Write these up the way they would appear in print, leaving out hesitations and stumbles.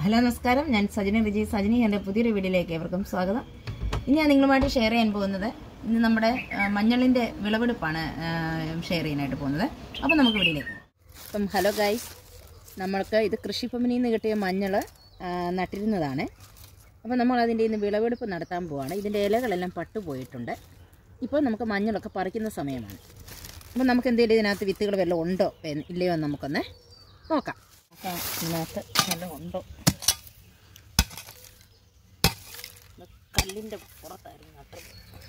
Hello നമസ്കാരം, ഞാൻ സജിനി വിജയ്. സജിനി എൻ്റെ പുതിയൊരു വീഡിയോയിലേക്ക് ഏവർക്കും സ്വാഗതം. ഇനി ഞാൻ നിങ്ങളുമായിട്ട് ഷെയർ ചെയ്യാൻ പോകുന്നത് ഇന്ന് നമ്മുടെ മഞ്ഞളിൻ്റെ വിളവെടുപ്പാണ് ഷെയർ ചെയ്യാനായിട്ട് പോകുന്നത്. അപ്പോൾ നമുക്ക് വീഡിയോയിലേക്ക്. അപ്പം ഹലോ ഗൈസ്, നമ്മൾക്ക് ഇത് കൃഷിഭവനിൽ നിന്ന് കിട്ടിയ മഞ്ഞൾ നട്ടിരുന്നതാണ്. അപ്പോൾ നമ്മൾ അതിൻ്റെ ഇന്ന് വിളവെടുപ്പ് നടത്താൻ പോവുകയാണ്. ഇതിൻ്റെ ഇലകളെല്ലാം പട്ടുപോയിട്ടുണ്ട്. ഇപ്പോൾ നമുക്ക് മഞ്ഞളൊക്കെ പറിക്കുന്ന സമയമാണ്. അപ്പോൾ നമുക്ക് എന്തെങ്കിലും ഇതിനകത്ത് വിത്തുകൾ വല്ലതും ഉണ്ടോ ഇല്ലയോ എന്ന് നമുക്കൊന്ന് നോക്കാം. അപ്പം ഇതിനകത്ത് വല്ലതും ഉണ്ടോ? കല്ലിൻ്റെ പുറത്തായിരുന്നു നട്ടത്.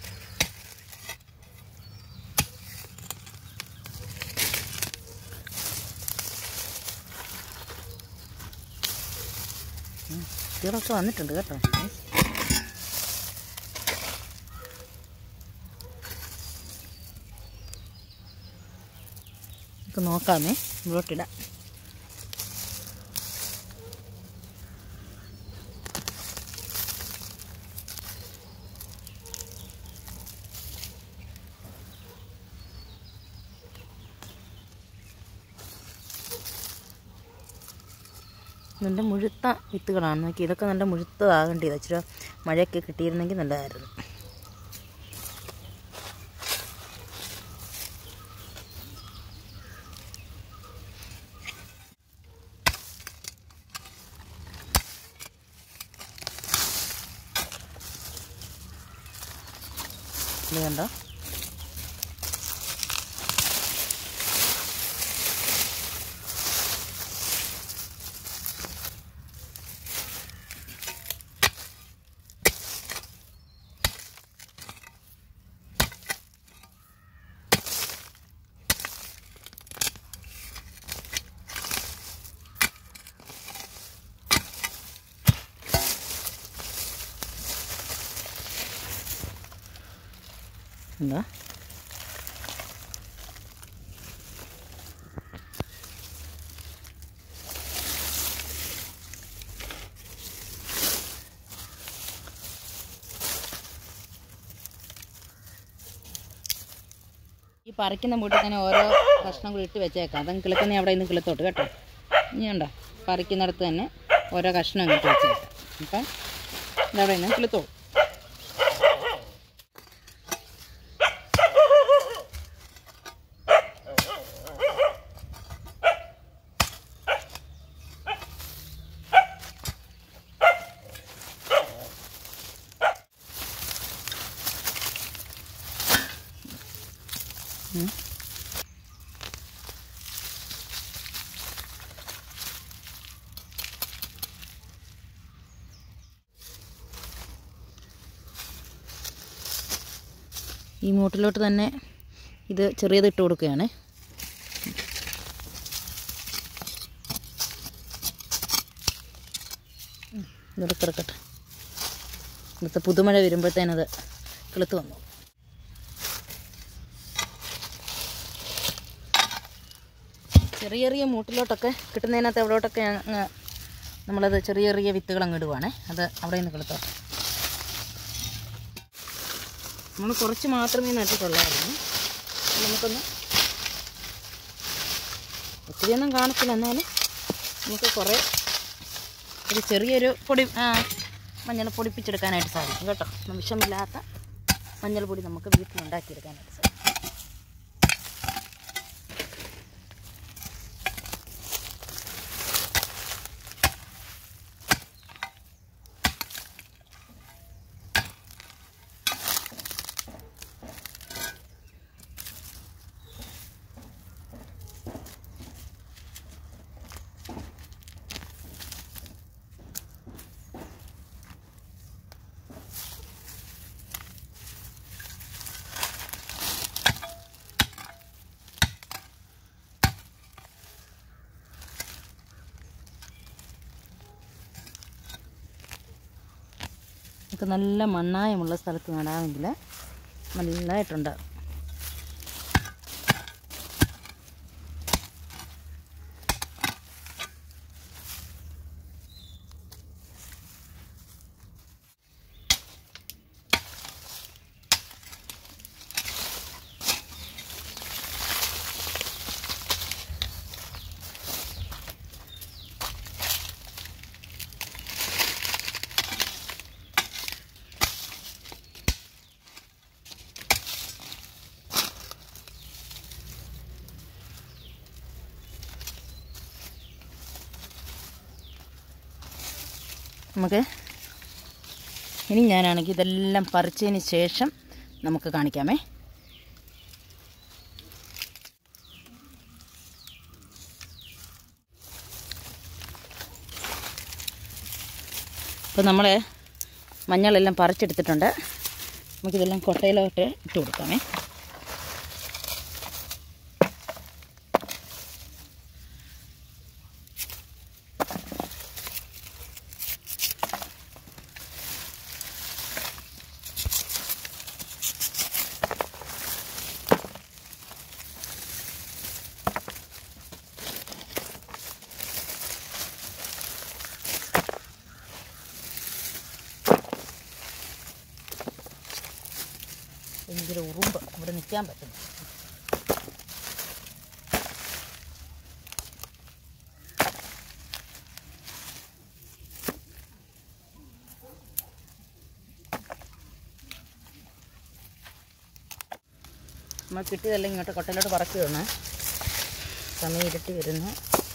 ഇതൊക്കെ വന്നിട്ടുണ്ട് കേട്ടോ. നമുക്ക് നോക്കാമേ, ഇങ്ങോട്ടിടാം. നല്ല മുഴുത്ത വിത്തുകളാണ്. നോക്കി, ഇതൊക്കെ നല്ല മുഴുത്തതാകേണ്ടത്. ഇച്ചിരി മഴയൊക്കെ കിട്ടിയിരുന്നെങ്കിൽ നല്ലതായിരുന്നു. ഇത് കണ്ടോ, എന്താ ഈ പറിക്കുന്ന കൂട്ടി തന്നെ ഓരോ കഷ്ണങ്ങൾ ഇട്ട് വെച്ചേക്കാം. അതങ്ങ് കിളുക്കുന്ന അവിടെ നിന്ന് കിളുത്തോട്ട് കേട്ടോ. ഇനി ഉണ്ടോ, പറിക്കുന്നിടത്ത് തന്നെ ഓരോ കഷ്ണം ഇട്ട് വെച്ചേക്കാം. അപ്പം ഇതവിടെ നിന്ന് കിളുത്തോളൂ. ഈ മൂട്ടിലോട്ട് തന്നെ ഇത് ചെറിയത് ഇട്ട് കൊടുക്കുകയാണ്. ഇതെടുത്തിറക്കട്ടെ. ഇന്നത്തെ പുതുമഴ വരുമ്പോഴത്തേനത് കിളുത്ത് വന്നു. ചെറിയ ചെറിയ മൂട്ടിലോട്ടൊക്കെ കിട്ടുന്നതിനകത്ത് എവിടോട്ടൊക്കെ നമ്മളത് ചെറിയ ചെറിയ വിത്തുകൾ അങ്ങ് ഇടുവാണേ. അത് അവിടെ നിന്ന് കിളുത്തോട്ടെ. നമ്മൾ കുറച്ച് മാത്രമേ നട്ടിട്ടുള്ളായിരുന്നു. നമുക്കൊന്ന് ഒത്തിരിയൊന്നും കാണത്തില്ല, എന്നാലും നമുക്ക് കുറേ ഒരു ചെറിയൊരു മഞ്ഞൾ പൊടിപ്പിച്ചെടുക്കാനായിട്ട് സാധിക്കും കേട്ടോ. വിഷമില്ലാത്ത മഞ്ഞൾപ്പൊടി നമുക്ക് വീട്ടിലുണ്ടാക്കിയെടുക്കാനായിട്ട് സാധിക്കും. നമുക്ക് നല്ല മണ്ണായമുള്ള സ്ഥലത്ത് നടാമെങ്കിൽ നല്ലതായിട്ടുണ്ടാകും. നമുക്ക് ഇനി ഞാനാണെങ്കിൽ ഇതെല്ലാം പറിച്ചതിന് ശേഷം നമുക്ക് കാണിക്കാമേ. അപ്പോൾ നമ്മൾ മഞ്ഞളെല്ലാം പറിച്ചെടുത്തിട്ടുണ്ട്. നമുക്കിതെല്ലാം കൊട്ടയിലോട്ട് ഇട്ട് കൊടുക്കാമേ. ഭയങ്കര ഉറുമ്പ്, ഇവിടെ നിൽക്കാൻ പറ്റുന്നു. നമ്മൾ കിട്ടിയതെല്ലാം ഇങ്ങോട്ട് കൊട്ടയിലോട്ട് പറക്കുകയാണ്. സമയം ഇരുട്ടി വരുന്നു.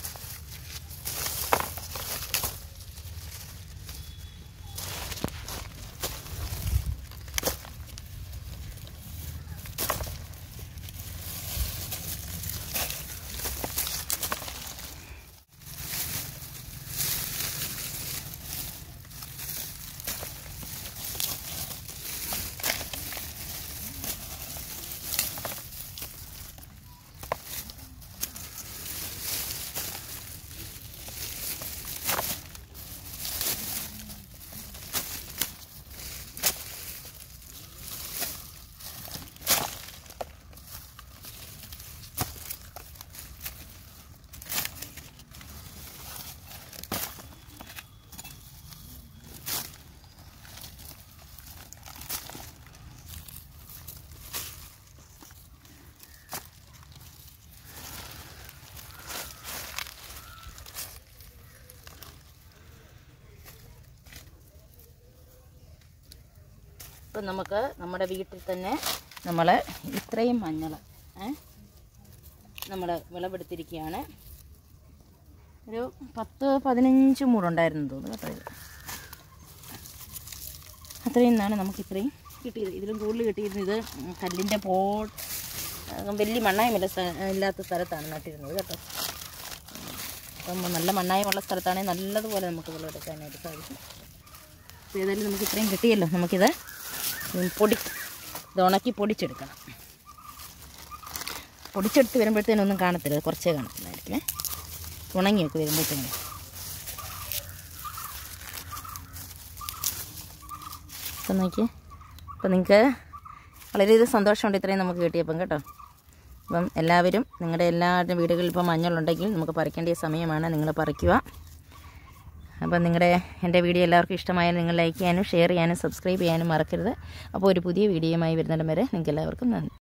ഇപ്പം നമുക്ക് നമ്മുടെ വീട്ടിൽ തന്നെ നമ്മൾ ഇത്രയും മഞ്ഞൾ നമ്മൾ വിളവെടുത്തിരിക്കുകയാണ്. ഒരു 10-15 മൂടുണ്ടായിരുന്നു തോന്നുന്നു കേട്ടോ. ഇത് അത്രയും നിന്നാണ് നമുക്ക് ഇത്രയും കിട്ടിയത്. ഇതിലും കൂടുതൽ കിട്ടിയിരുന്നു. ഇത് കല്ലിൻ്റെ വലിയ മണ്ണായമില്ല ഇല്ലാത്ത സ്ഥലത്താണ് നട്ടിരുന്നത് കേട്ടോ. അപ്പം നല്ല മണ്ണായമുള്ള സ്ഥലത്താണെങ്കിൽ നല്ലതുപോലെ നമുക്ക് വിളവെടുക്കാനായിട്ട് സാധിക്കും. അപ്പോൾ ഏതായാലും നമുക്ക് ഇത്രയും കിട്ടിയല്ലോ. നമുക്കിത് ഇത് ഉണക്കി പൊടിച്ചെടുക്കണം. പൊടിച്ചെടുത്ത് വരുമ്പോഴത്തേനൊന്നും കാണത്തില്ല, കുറച്ചേ കാണത്തില്ലായിരിക്കും. ഉണങ്ങിയൊക്കെ വരുമ്പോഴത്തേനും അപ്പം നോക്കി. അപ്പം നിങ്ങൾക്ക് വളരെയധികം സന്തോഷമുണ്ട് ഇത്രയും നമുക്ക് കിട്ടിയപ്പം കേട്ടോ. അപ്പം എല്ലാവരും നിങ്ങളുടെ എല്ലാവരുടെയും വീടുകളിൽ ഇപ്പോൾ മഞ്ഞളുണ്ടെങ്കിൽ നമുക്ക് പറിക്കേണ്ട സമയമാണ്. നിങ്ങൾ പറിക്കുക. അപ്പം എൻ്റെ വീഡിയോ എല്ലാവർക്കും ഇഷ്ടമായാലും നിങ്ങൾ ലൈക്ക് ചെയ്യാനും ഷെയർ ചെയ്യാനും സബ്സ്ക്രൈബ് ചെയ്യാനും മറക്കരുത്. അപ്പോൾ ഒരു പുതിയ വീഡിയോയുമായി വരുന്നിടം വരെ നിങ്ങൾക്ക് എല്ലാവർക്കും നന്ദി.